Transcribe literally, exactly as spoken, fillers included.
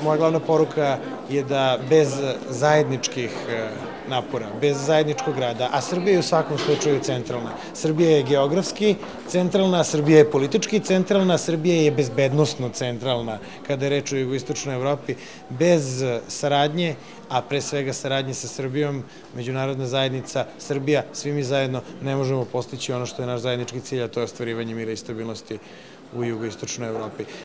moja glavna poruka je da bez zajedničkih napora, bez zajedničkog rada, a Srbija je u svakom slučaju centralna. Srbija je geografski centralna, Srbija je politički centralna, Srbija je bezbednosno centralna kada je reč o jugoistočnoj Evropi. Bez saradnje, a pre svega saradnje sa Srbijom, međunarodna zajednica, Srbija, svi mi zajedno ne možemo postići ono što je naš zajednički cilj, a to je ostvarivanje mira i stabilnosti u jugoistočnoj Evropi.